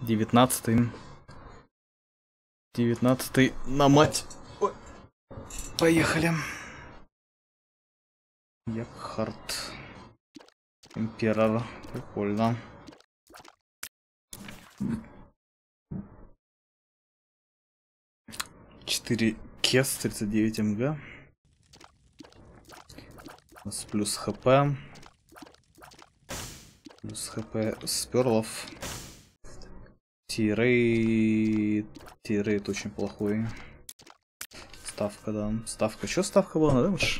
19-й. 19-й на мать. Ой. Поехали. Якхард. Император. Прикольно. Четыре кес, 39 МГ. У нас плюс ХП. Плюс ХП сперлов. Тирейт очень плохой. Ставка, да. Ставка. Что ставка была на дэмэдж?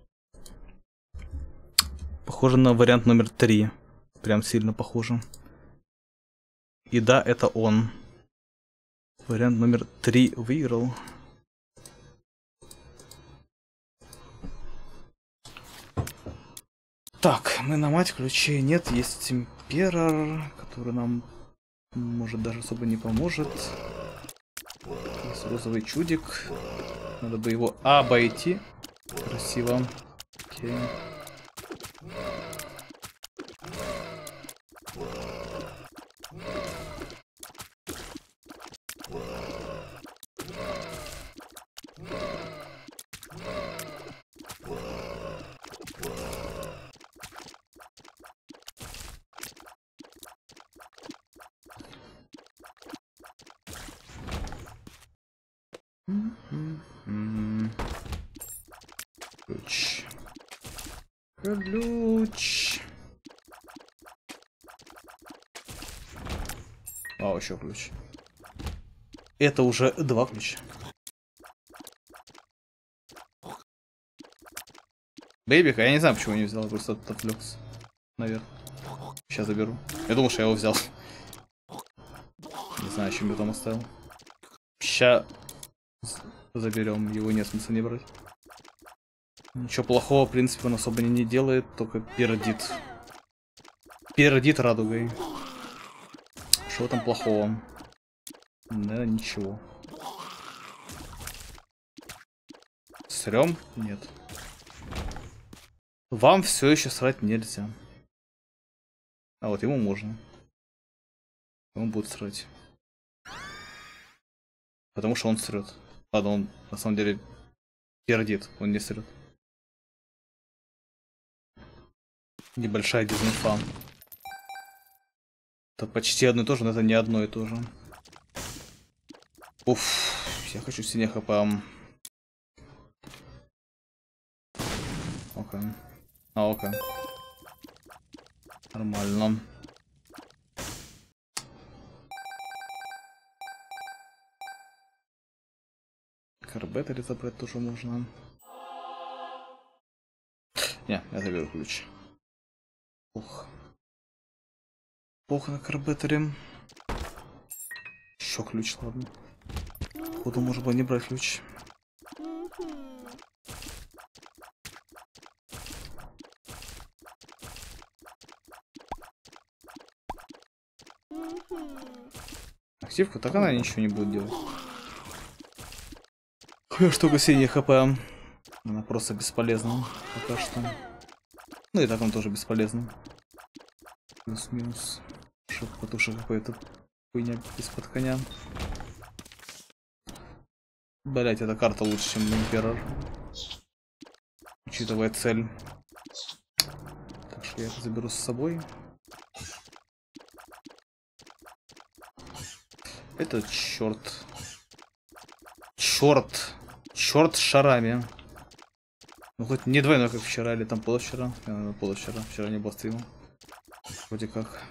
Похоже на вариант номер 3. Прям сильно похоже. И да, это он. Вариант номер 3 выиграл. Так, мы на мать ключей нет. Есть император, который нам, может, даже особо не поможет. Есть розовый чудик. Надо бы его обойти. Красиво. Окей. Ключ. Ключ. А, еще ключ. Это уже 2 ключа. Бэйбика, я не знаю, почему не взял, просто отвлекся. Наверное. Сейчас заберу. Я думал, что я его взял. Не знаю, чем я там оставил. Сейчас заберем, его нет смысла не брать. Ничего плохого, в принципе, он особо не делает, только пердит. Пердит радугой. Что там плохого? Да, ничего. Срем? Нет. Вам все еще срать нельзя. А вот ему можно. Он будет срать. Потому что он срет. Ладно, он на самом деле пердит, он не срет. Небольшая дезинфа. Это почти одно и то же, но это не одно и то же. Уф, я хочу синих ХП. Окей. А, окей. Нормально. Карбетери забрать тоже можно. Не, я заберу ключ. Ух. Плохо на карбетере. Еще ключ, ладно. Буду, может быть, не брать ключ. Активку, так она ничего не будет делать. Штука синяя ХП. Она просто бесполезна пока что. Ну и так он тоже бесполезный. Плюс-минус. Потому какой-то хуйня из-под коня. Блять, эта карта лучше, чем Император. Учитывая цель. Так что я это заберу с собой. Это черт. Черт с шарами. Ну хоть не двойной, как вчера, или там позавчера. Позавчера. Вчера не было стрима. Вроде как.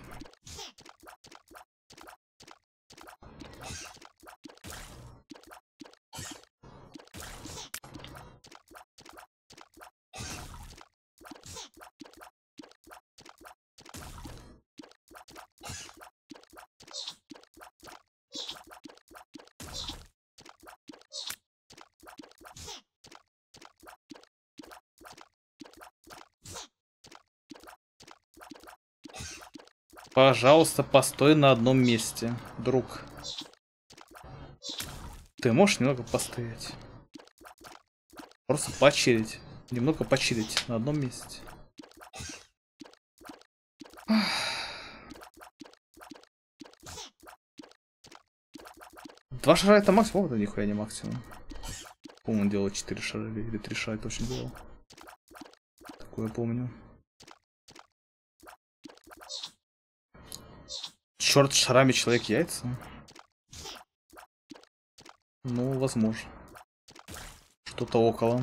Пожалуйста, постой на одном месте, друг. Ты можешь немного постоять? Просто почилить. Немного почилить на одном месте. 2 шара это максимум, это нихуя не максимум. По-моему, он делал 4 шара или 3 шара, точно делал. Такое помню. Черт, шарами человек яйца. Ну, возможно. Что-то около.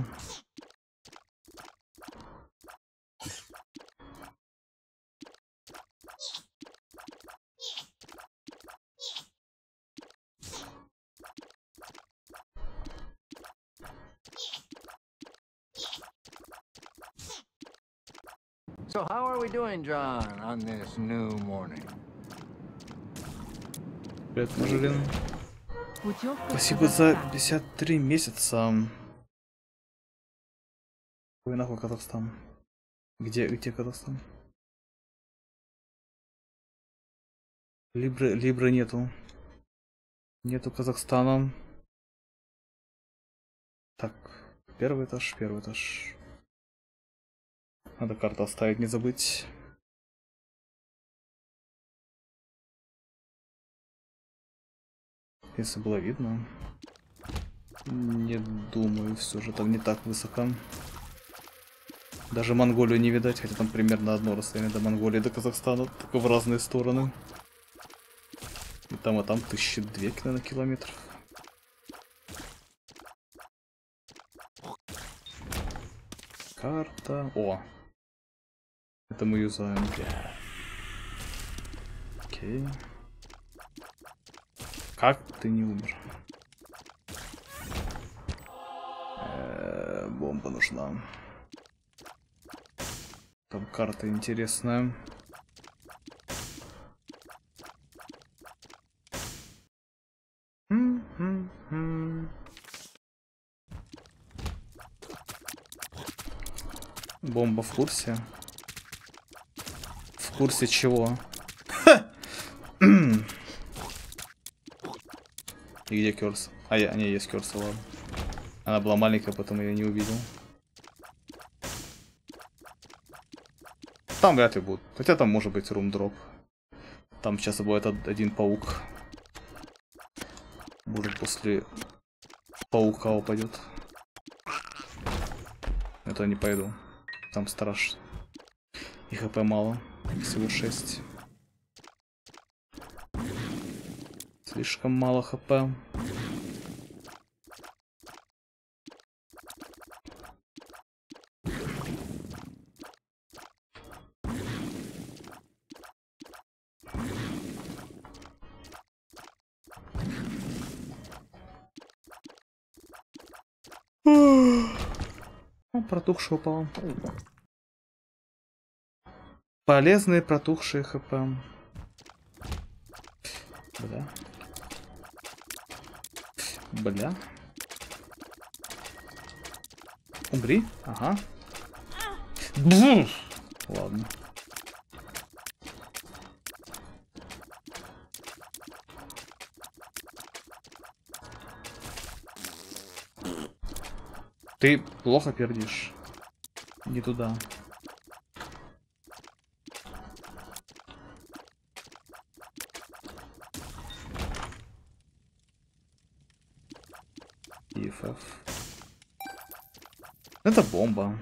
So how are we doing, John, on this new morning? Привет, Мажелин. Спасибо за 53 месяца. Ой, нахуй Казахстан. Где Казахстан? Либры нету. Нету Казахстана. Так, первый этаж. Надо карту оставить, не забыть. Если было видно. Не думаю, все же там не так высоко. Даже Монголию не видать, хотя там примерно одно расстояние до Монголии, до Казахстана, только в разные стороны. И там 1200 километров. Карта. О! Это мы юзаем. Окей. Как ты не умер? Бомба нужна. Там карта интересная. Бомба в курсе? В курсе чего? И где Кёрса? Не, есть Кёрса, ладно. Она была маленькая, потом я не увидел. Там вряд ли будет. Хотя там может быть румдроп. Там сейчас будет один паук. Может после паука упадет. Это не пойду. Там страшно. И хп мало. Всего 6. Слишком мало хп. Протухший упал. Полезные протухшие хп. Бля. Умри. Ага. Бум! Ладно. Ты плохо пердишь. Не туда. EFF. Это бомба.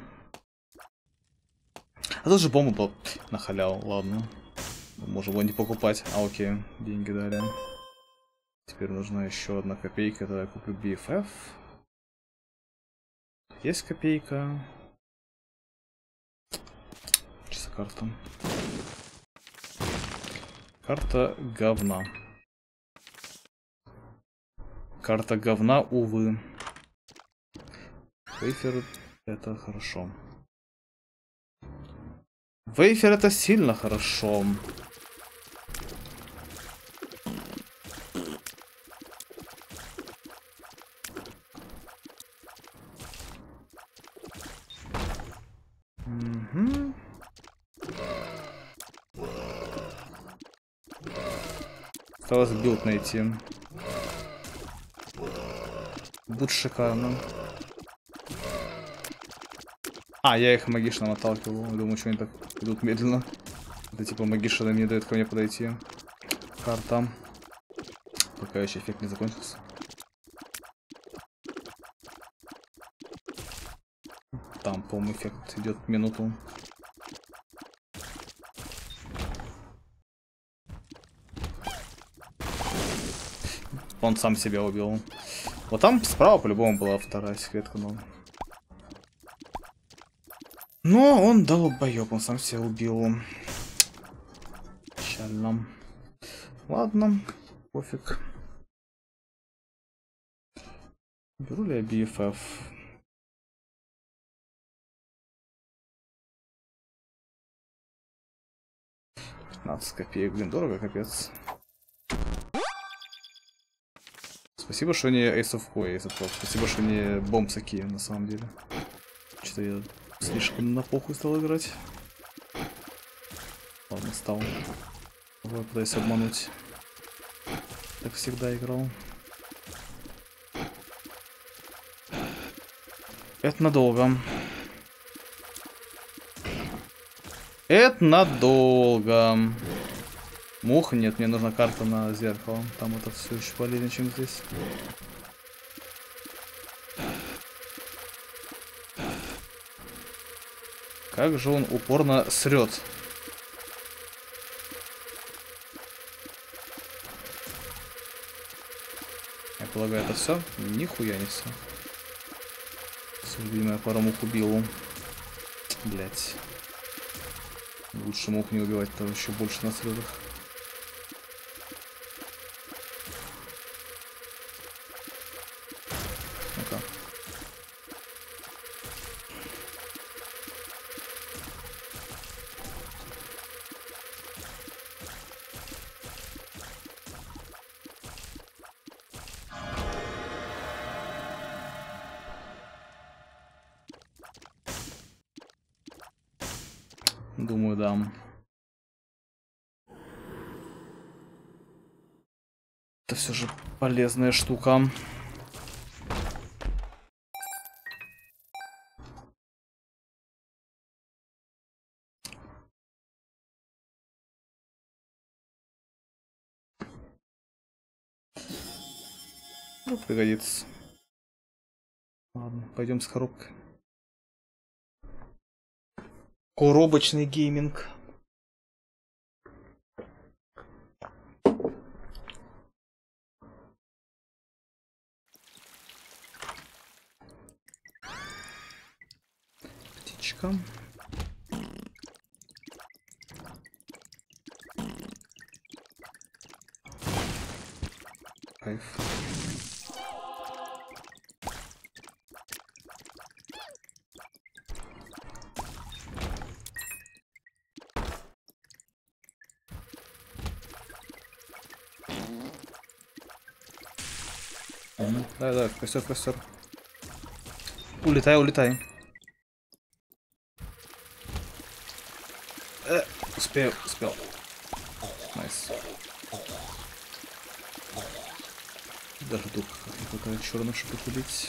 А тут же бомба была на халяву, ладно. Можем его не покупать. А, окей, деньги дали. Теперь нужна еще одна копейка, тогда я куплю BFF. Есть копейка. Часа карта. Карта говна. Карта говна, увы. Вейфер это хорошо. Вейфер это сильно хорошо. Угу. Осталось билд найти. Будет шикарно. А, я их магишном отталкивал. Думаю, что они так идут медленно. Это типа магишина не дает ко мне подойти. Карта. пока еще эффект не закончился. Там, по-моему, эффект идет минуту. Он сам себя убил. Вот там справа по-любому была вторая секретка, но он долбоёб, он сам себя убил. Печально. Ладно, пофиг. Беру ли я BFF? $15 блин, дорого, капец. Спасибо, что не Ace of War. Спасибо, что не бомбсаки, на самом деле. Что-то я слишком на похуй стал играть. Ладно, стал. Я пытаюсь обмануть. Так всегда играл. Это надолго. Это надолго. Мух? Нет, мне нужна карта на зеркало. Там это все еще полезнее, чем здесь. Как же он упорно срет. Я полагаю, это все? Нихуя не все. Любимая пара мух убил. Блять. Лучше мух не убивать, то еще больше на средах. Ну-ка. Думаю, да. Это все же полезная штука. Ну, пригодится. Ладно, пойдем с коробкой. Коробочный гейминг. Птичка. Кайф. Да, костер. Улетай. Успел. Найс. Даже тут не хватает черных, чтобы их убить.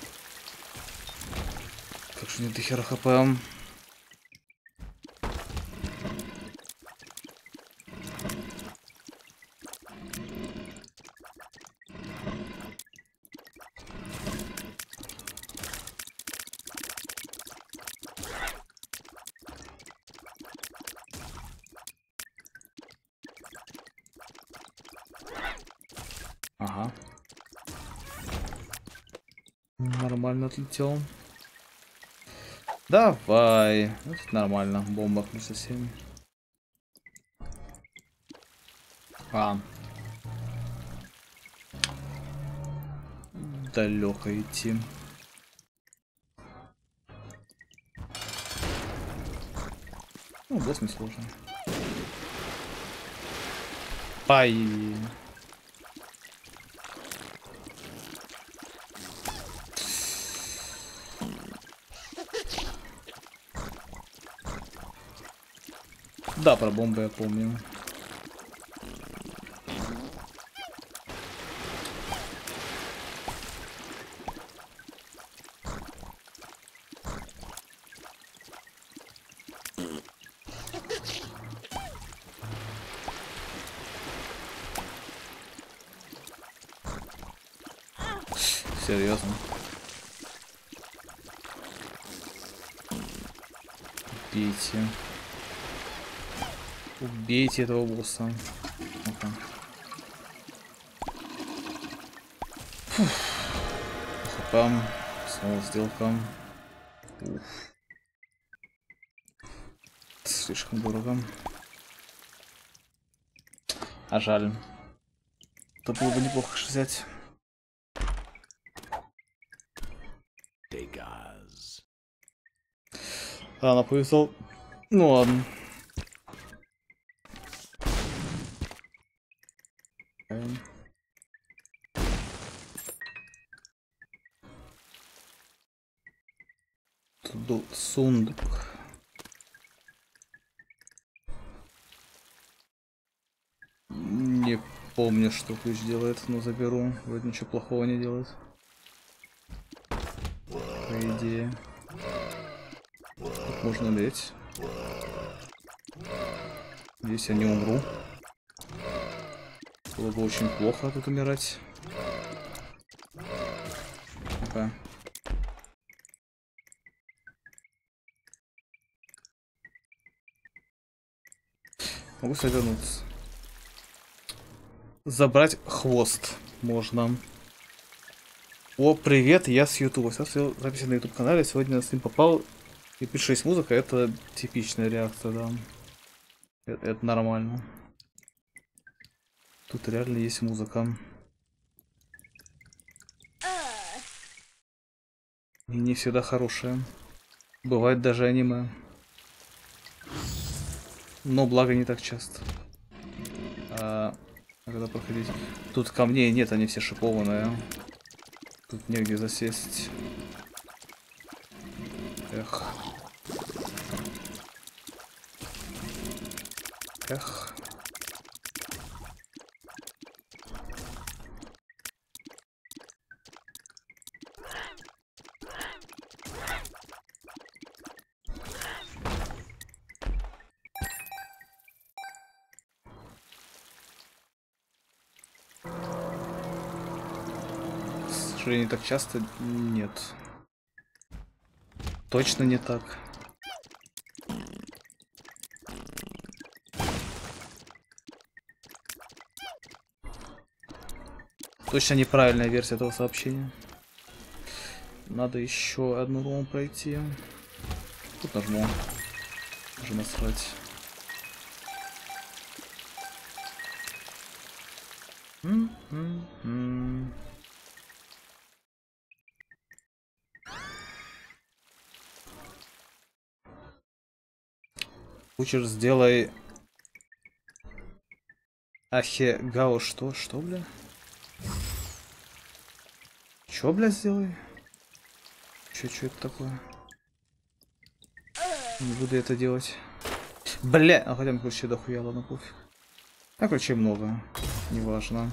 Как же нет дохера хп. Ага. Нормально отлетел. Давай. Это нормально. Бомба плюс 7. Далеко идти. Ну, босс не сложно. Пай. Да, про бомбы я помню. Серьезно. Убейте. Убейте этого босса. Ну-ка. Хапам. Снова сделка. Уф. Слишком дорого. А жаль. Это было бы неплохо взять. Рано повезло. Ну ладно. Тут был сундук. Не помню, что ключ делает, но заберу. Вроде ничего плохого не делает. По идее. Тут можно лечь. Здесь я не умру. Было бы очень плохо тут умирать. Пока. Могу совернуться. Забрать хвост можно. О, привет, я с Ютуба. Смотрел записи на YouTube канале. Сегодня с ним попал. И пишись музыка, это типичная реакция, да. Это нормально. Тут реально есть музыка. И не всегда хорошая. Бывает даже аниме. Но благо не так часто. Когда проходить? Тут камней нет, они все шипованные. Тут негде засесть. Эх. Эх. К сожалению, так часто нет. Точно не так. Точно неправильная версия этого сообщения. Надо еще одну рому пройти. Тут нажму. Уже насрать. Кучер, сделай Ахегао. Что? Что, бля? Чё, бля, сделай? Чё это такое? Не буду это делать. Бля! А хотя бы ключей дохуя, ладно, пофиг. А ключей много. Неважно.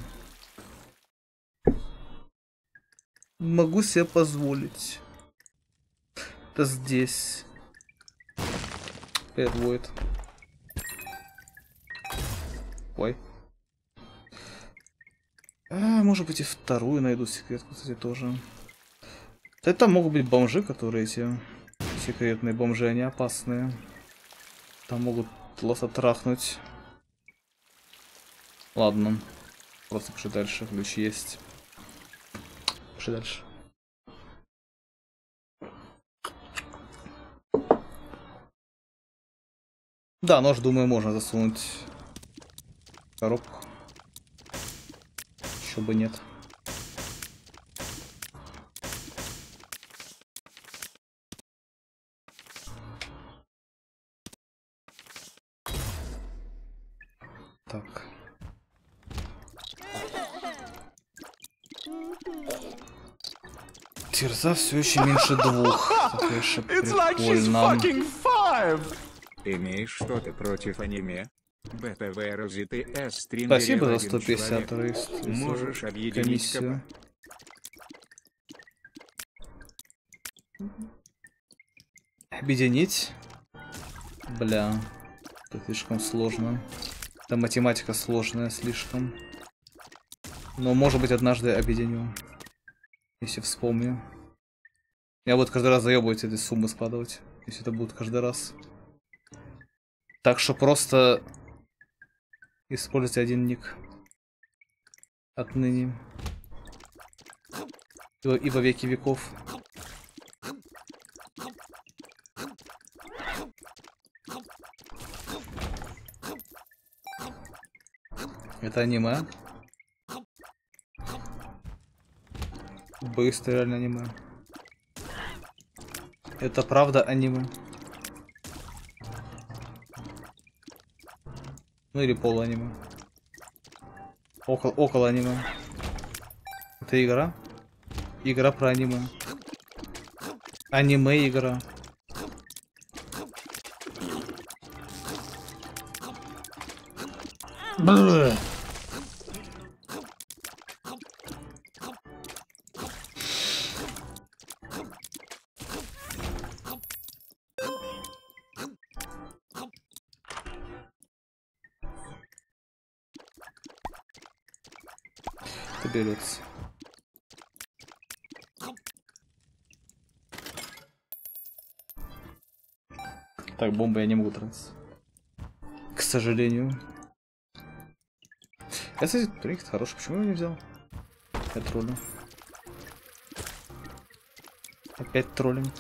Могу себе позволить. Это здесь. Привет, Войд. Ой. Может быть и вторую найду секретку, кстати, тоже. Это могут быть бомжи, которые эти секретные бомжи, они опасные. Там могут лоса трахнуть. Ладно. Просто пошли дальше, ключ есть. Пошли дальше. Да, нож, думаю, можно засунуть в коробку. Еще бы нет. Так. Терза все еще меньше двух. Такая же прикольно. Имеешь что-то против аниме? БТВ Розиты С. Спасибо за 150 рейст. Можешь объединить комиссию. Объединить? Бля. Это слишком сложно. Это математика сложная слишком. Но может быть однажды объединю. Если вспомню. Я буду каждый раз заебывать эти суммы складывать. Если это будет каждый раз. Так что просто используйте один ник. Отныне. И во веки веков. Это аниме. Быстро реально аниме. Это правда аниме. Ну или полуаниме. Около аниме. Это игра? Игра про аниме. Аниме игра. Бррр. Это берется. Так, бомбы я не могу тратить. К сожалению. Я, кстати, тренинг хороший. Почему я его не взял? Я троллю. Опять троллинг.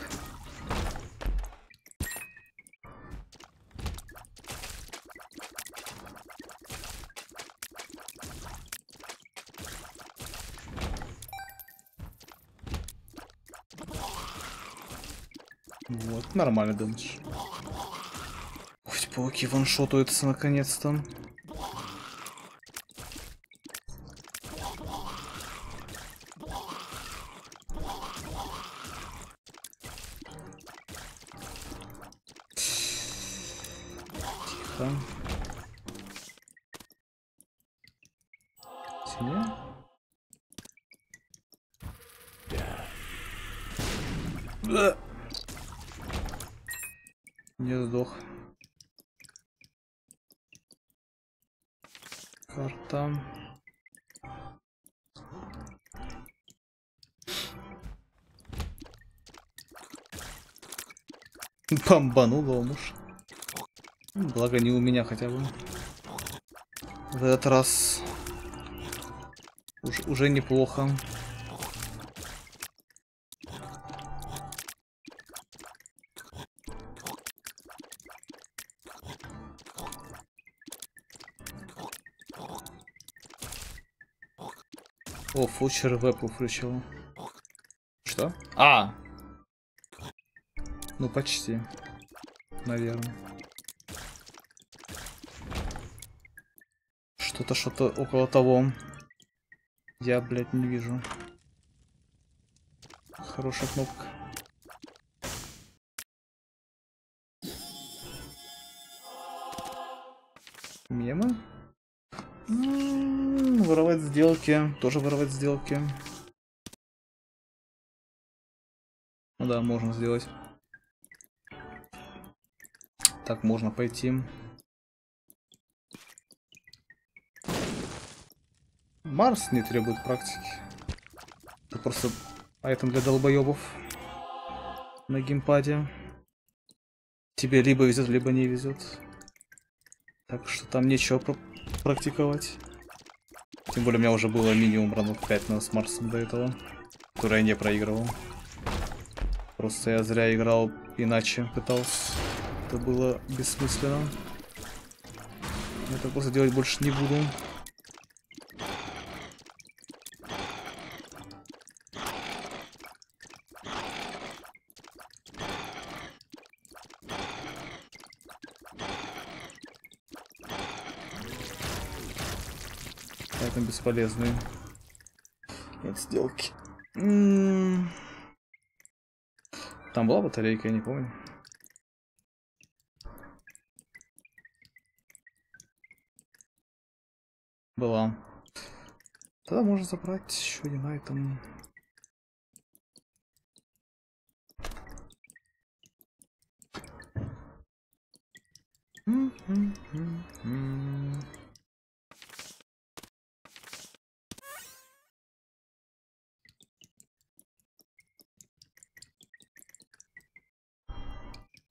Вот, нормальный дэмэдж. Хоть пауки ваншотаются наконец-то. Тихо. Синяя? Не сдох. Карта. Бомбанула муж. Благо не у меня хотя бы. В этот раз уже неплохо. О, фучер веб включил. Что? А! Ну почти. Наверное. Что-то около того. Я, блядь, не вижу. Хорошая кнопка. Мемы? Воровать сделки. Тоже воровать сделки. Ну да, можно сделать. Так, можно пойти. Марс не требует практики. Это просто айтем для долбоебов на геймпаде. Тебе либо везет, либо не везет. Так что там нечего практиковать. Тем более у меня уже было минимум раундов 5 с Марсом до этого, который я не проигрывал. Просто я зря играл, иначе пытался. Это было бессмысленно. Я это просто делать больше не буду. Поэтому бесполезные. Нет сделки. Там была батарейка, я не помню. Была. Тогда можно забрать еще один айтем.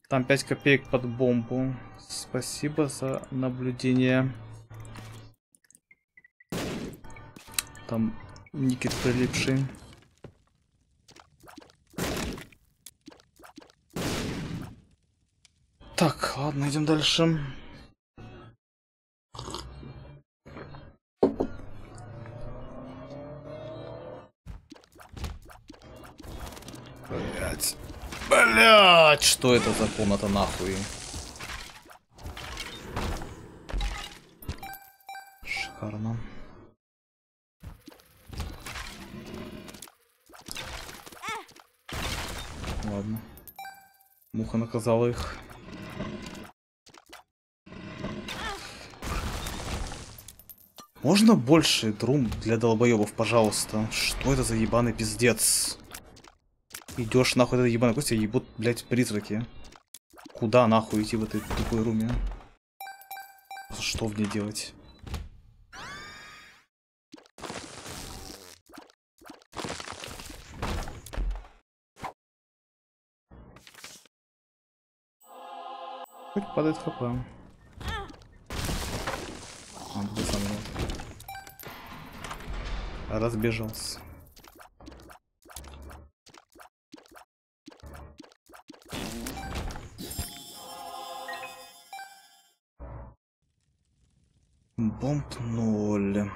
Там 5 копеек под бомбу. Спасибо за наблюдение. Там Никит прилипший. Так, ладно, идем дальше. Блять. Блять, что это за комната нахуй? Шикарно. Ладно. Муха наказала их. Можно больше друм для долбоебов, пожалуйста? Что это за ебаный пиздец? Идешь нахуй, это ебаный кость, ебут, блять, призраки. Куда нахуй идти в этой тупой руме? Что в ней делать? Хоть падает хп. Где сам разбежался. Бомб 0.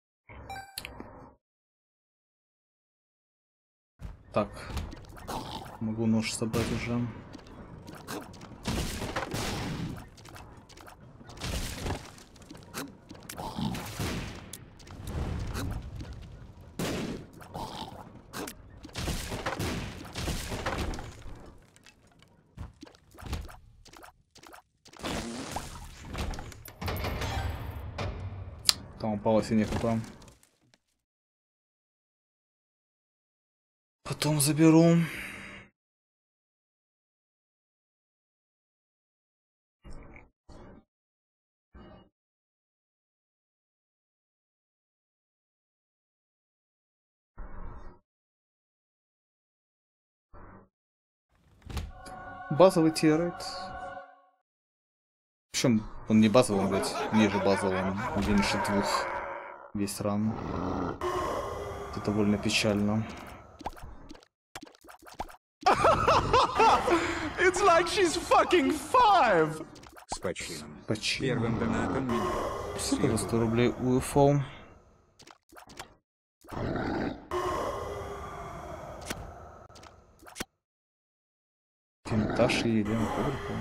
Так. Могу нож собрать уже. Там упало синий хп. Потом заберу. Базовый тирет. Причем он не базовый, он, блядь, ниже базового, он меньше 2 весь ран. Это довольно печально. It's like she's fucking 5! С почином. Почему? Первым донатом меня. Спасибо за 100 рублей УФО. Винтаж и Елена Ковалько.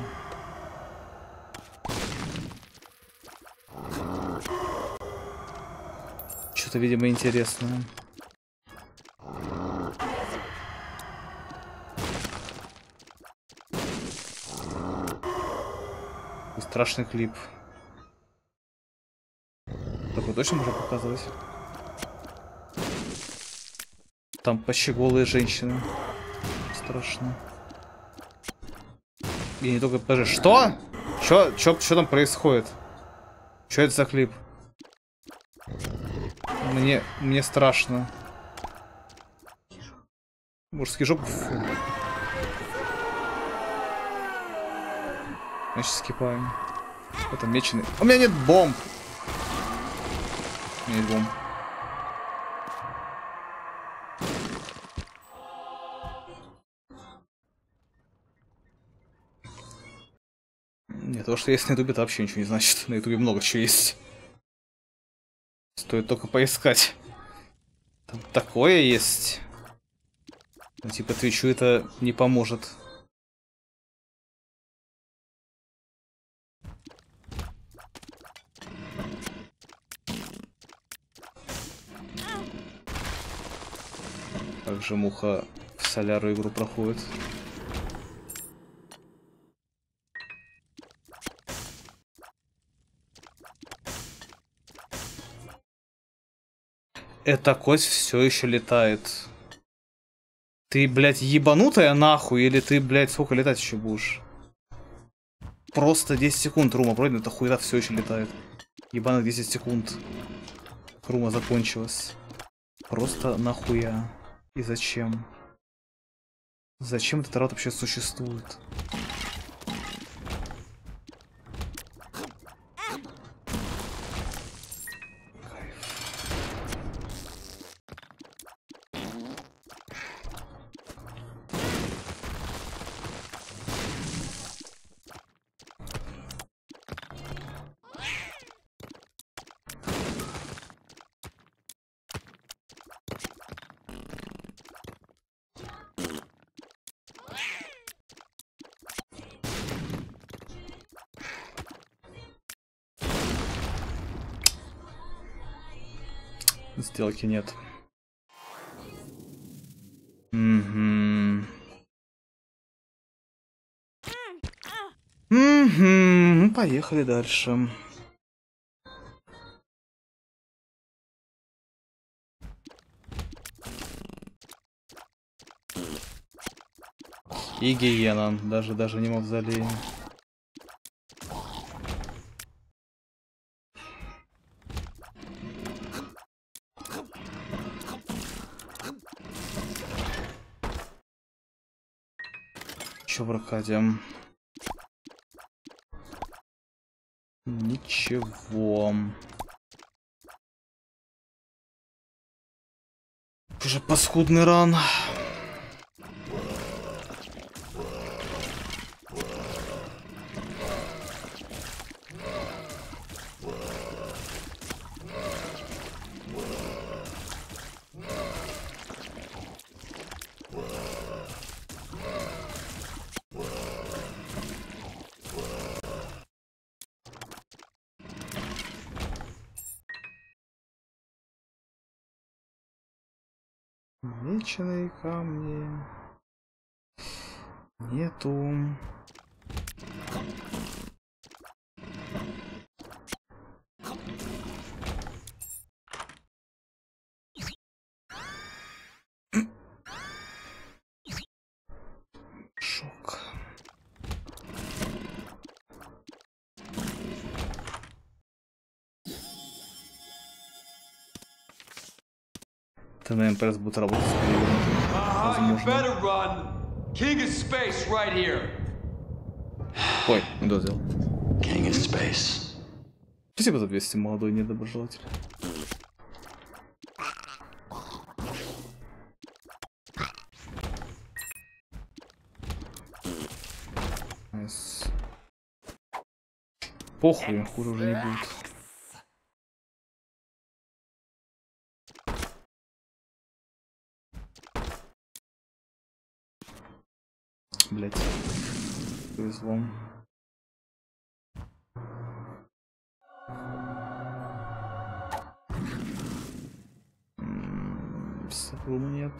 Что-то, видимо, интересное. И страшный клип. Такой точно можно показывать? Там почти голые женщины. Страшно. И не только... Подожди, что? Чё там происходит? Чё это за клип? Мне страшно. Мужский жоп. Фу. Я сейчас скипаю. Это меченый. У меня нет бомб. У меня нет бомб. Нет, то, что есть на ютубе, это вообще ничего не значит. На ютубе много чего есть. Стоит только поискать. Там такое есть. Ну, типа, Твичу это не поможет. Как же муха в соляру игру проходит. Эта кость все еще летает. Ты, блядь, ебанутая нахуй, или ты, блядь, сколько летать еще будешь? Просто 10 секунд рума пройдена, эта хуйта все еще летает. Ебаных 10 секунд. Рума закончилась. Просто нахуя? И зачем? Зачем этот раунд вообще существует? Сделки нет. Угу. Угу. Поехали дальше. И гиена. Даже не мавзолей. Чё в Аркаде? Ничего. Уже паскудный ран. Вечные камни нету. Шок. ТНМПС будет работать с периодом. Ой, не дозел. Спасибо за 200, молодой недоброжелатель. Найс. Похуй, хуже уже не будет. Блять, повезло. Срум нет.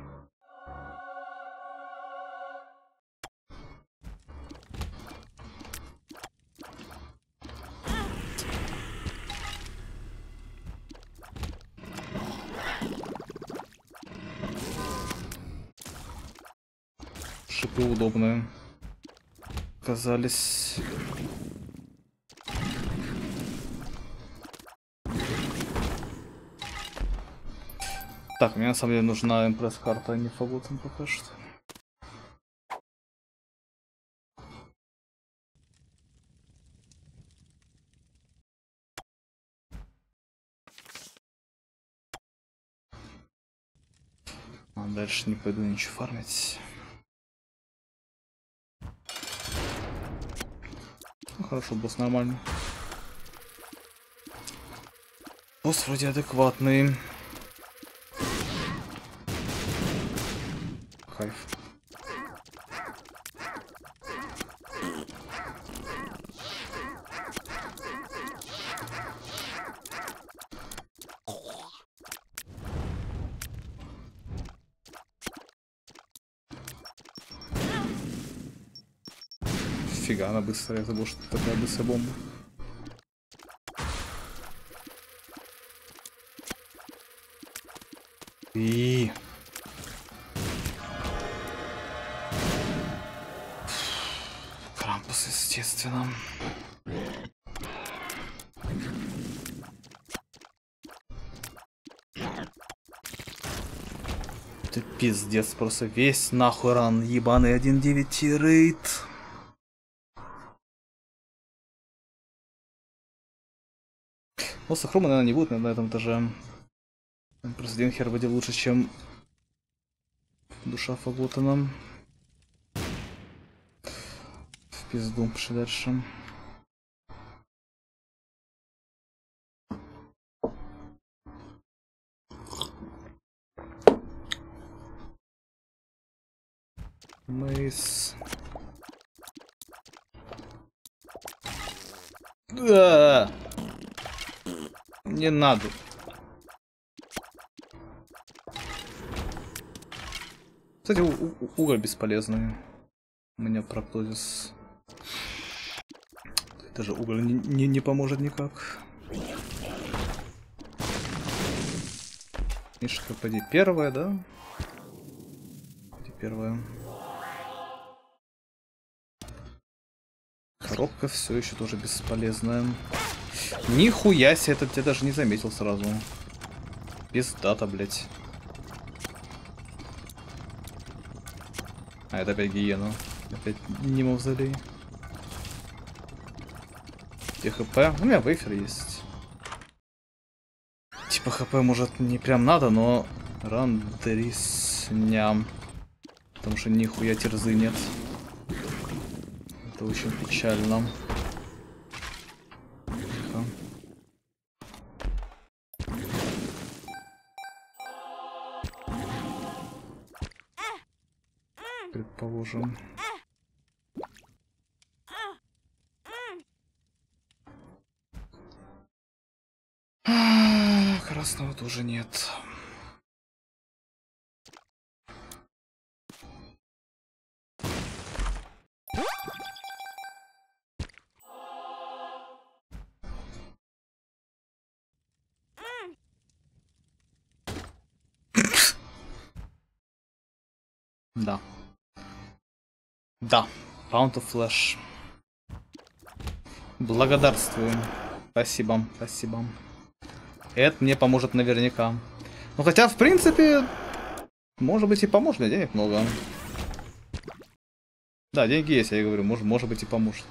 Шипы удобные оказались. Так, мне на самом деле нужна импресс-карта, а не фаготом пока что. А дальше не пойду ничего фармить. Ну, хорошо, босс нормальный. Босс вроде адекватный. Кайф. Фига, она быстрая, я забыл, что такая быстрая бомба. И Крампус, естественно. Ты пиздец, просто весь нахуй ран, ебаный 1.9 рейд. Ну, Сахрома, наверное, не будет на этом этаже. Просто Денхер вроде лучше, чем душа Фаготана. В пизду, пошли дальше. Мейс. Да. Не надо. Кстати, уголь бесполезный. У меня проптозис. Даже уголь не поможет никак. Мишка, поди первая, да? Поди первая. Коробка все еще тоже бесполезная. Нихуя себе, это я даже не заметил сразу. Пиздата, блять. А, это опять гиена. Опять не мавзолей. Где ХП? У меня вейфер есть. Типа ХП может не прям надо, но рандерисня. Потому что нихуя терзы нет. Это очень печально. Предположим. Красного тоже нет. Да. Да. Pound of Flash. Благодарствую. Спасибо, спасибо. Это мне поможет наверняка. Ну хотя, в принципе, может быть и поможет. У меня денег много. Да, деньги есть, я говорю. Может быть и поможет.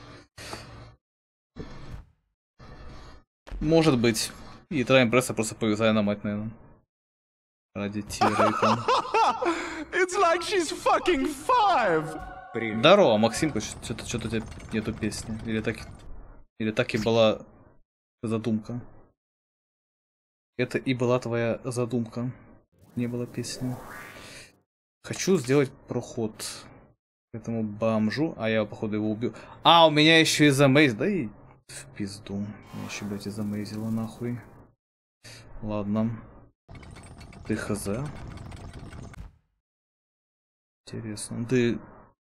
Может быть. И Трайм Пресса просто повязаю на мать, наверное. Ради тирейка. It's like she's fucking 5! Привет. Здорово, Максимка, что-то у тебя нету песни. Или так и была задумка. Это и была твоя задумка. Не было песни. Хочу сделать проход к этому бомжу, а я, походу, его убью. А, у меня еще и замейз. Да и в пизду. Меня еще, блядь, и замейзило нахуй. Ладно. Ты хз. Интересно. Ты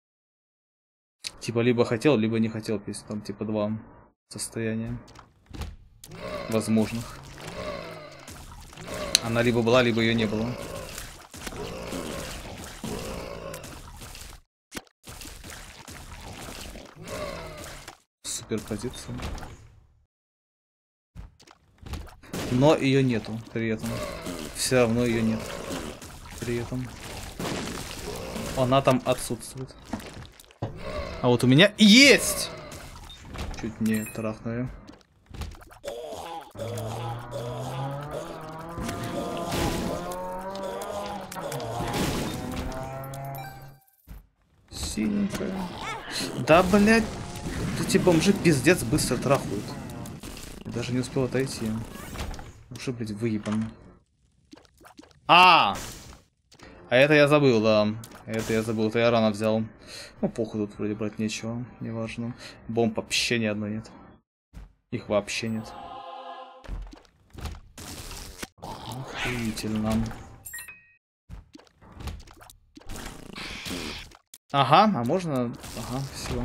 типа либо хотел, либо не хотел песню. Там типа два состояния возможных. Она либо была, либо ее не было. Супер позиция. Но ее нету при этом. Все равно ее нет. При этом. Она там отсутствует. А вот у меня есть! Чуть не трахнули. Синенькая. Да, блядь. Эти бомжи пиздец быстро трахают. Я даже не успел отойти. Уже, блядь, выебан. А это я забыл, да. Это я забыл, это я рано взял. Ну, похуй, тут вроде брать нечего, неважно. Бомб вообще ни одной нет. Их вообще нет. Охуительно. Ага, а можно... Ага, все.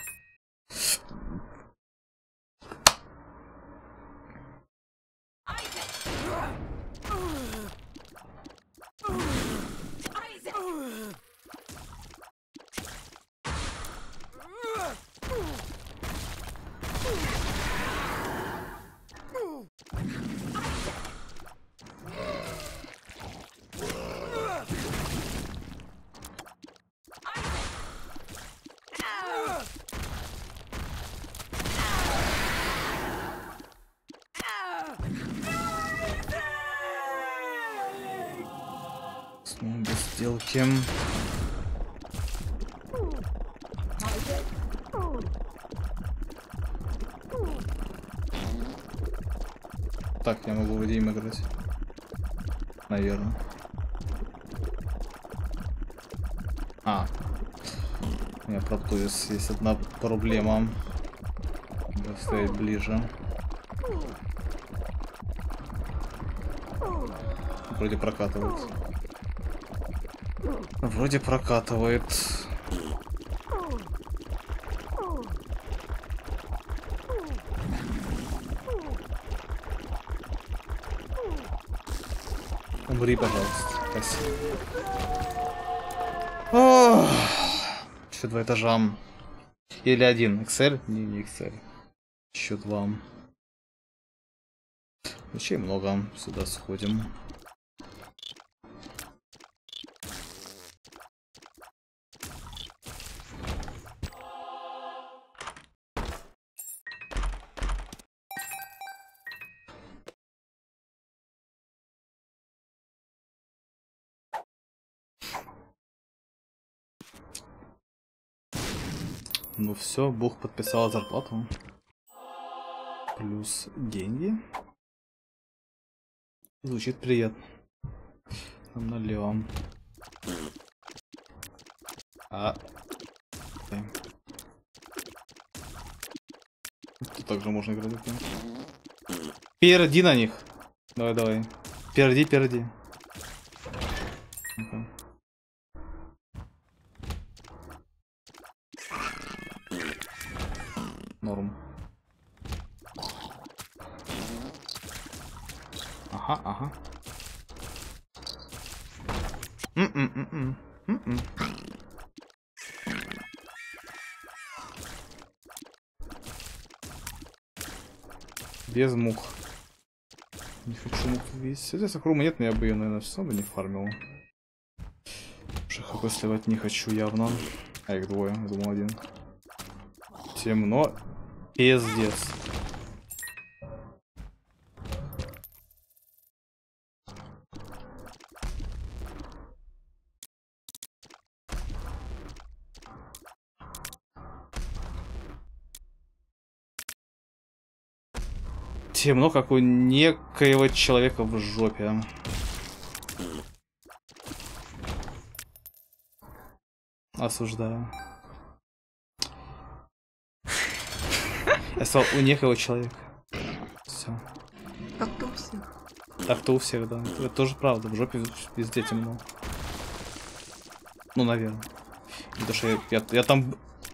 Снова без сделки. Так, я могу в идее играть. Наверное. У меня правда есть одна проблема. Надо стоять ближе. Вроде прокатывает. Вроде прокатывает. Умри, пожалуйста. Спасибо. Еще 2 этажа. Или 1. XL? Не XL. Еще 2. Вещей много. Сюда сходим. Ну все, Бог подписал зарплату. Плюс деньги. Звучит приятно. Там налево. Тут также можно играть. Перди на них. Давай. Перди. Норм. Ага. Без мух. Не хочу мух видеть. Если хрума нет, но я бы ее, наверное, все равно не фармил. Уже хп сливать не хочу явно. А их 2, я думал 1. Темно. Пиздец. Темно, как у некоего человека в жопе. Осуждаю. Я сказал, у некого человека. Все. Так-то у всех. Так-то у всех, да. Это тоже правда. В жопе везде темно. Ну, наверное. Потому что я там...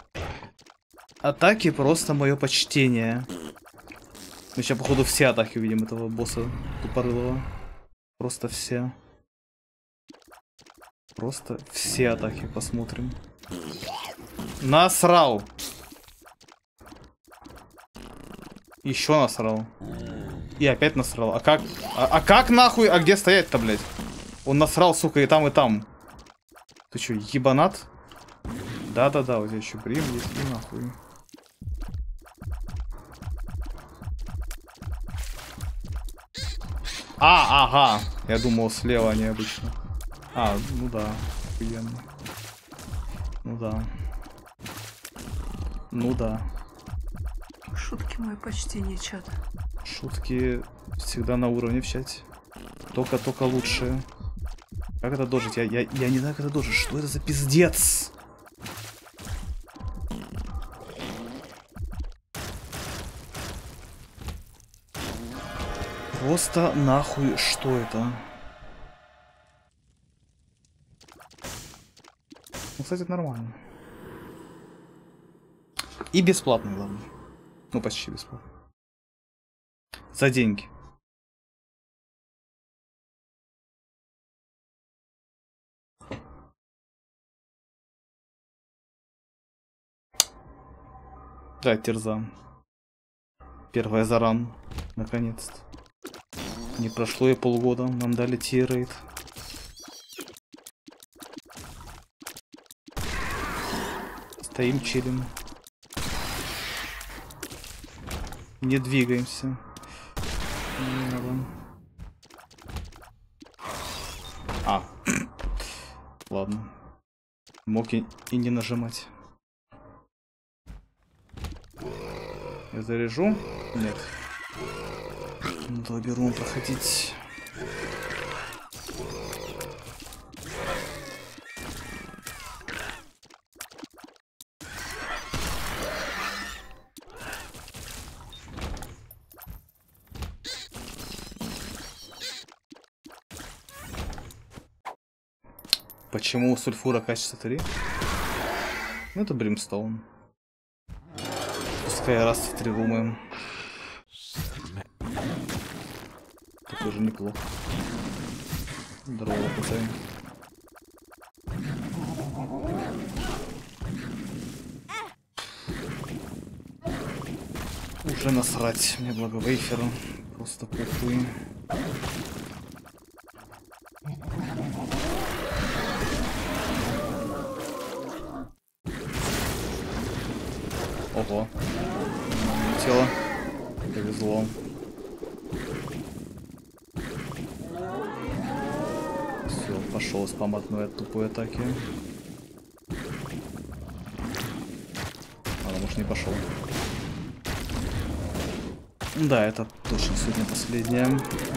Атаки просто мое почтение. Мы сейчас, походу, все атаки увидим этого босса тупорылого. Просто все. Просто все атаки посмотрим. Насрал. Еще насрал. И опять насрал. А как? А как нахуй? А где стоять-то, блядь? Он насрал, сука, и там, и там. Ты что, ебанат? Да-да-да, у тебя еще брим есть, и нахуй. Ага. Я думал, слева они обычно. Ну да. Охуенно. Ну да. Шутки мое почтение, чат. Шутки всегда на уровне в чате. Только лучшие. Как это дожить? Я не знаю, как это дожить. Что это за пиздец? Просто нахуй, что это? Ну, кстати, это нормально. И бесплатно, главное. Ну, почти бесплатно. За деньги. Да, Терзан. Первая заран. Наконец-то. Не прошло и полгода. Нам дали тир-рейд. Стоим, чилим. Не двигаемся. Не надо. Ладно. Мог и не нажимать. Я заряжу? Нет. Надо беру проходить. Почему сульфура качество 3? Ну, это Бримстоун. Пускай раз в 3 вумаем. Это тоже неплохо. Дрова пытаем. Уже насрать мне благовейферу. Просто похуй. Ого. Тело. Повезло. Все, пошел спам одной от тупой атаки. Ладно, может, не пошел. Да, это точно сегодня последняя.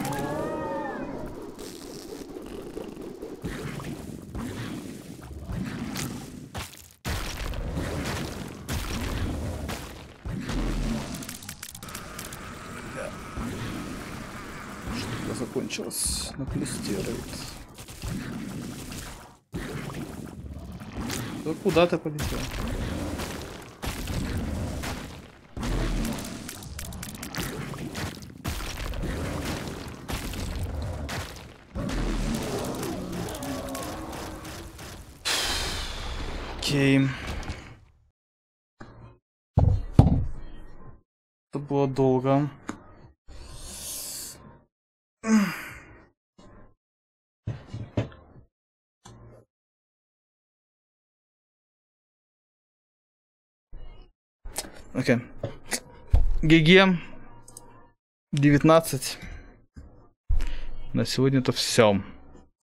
Штука закончилась на плюс стероид. Да куда ты полетел? Окей. Это было долго. Окей. ГГ. 19. На сегодня это все.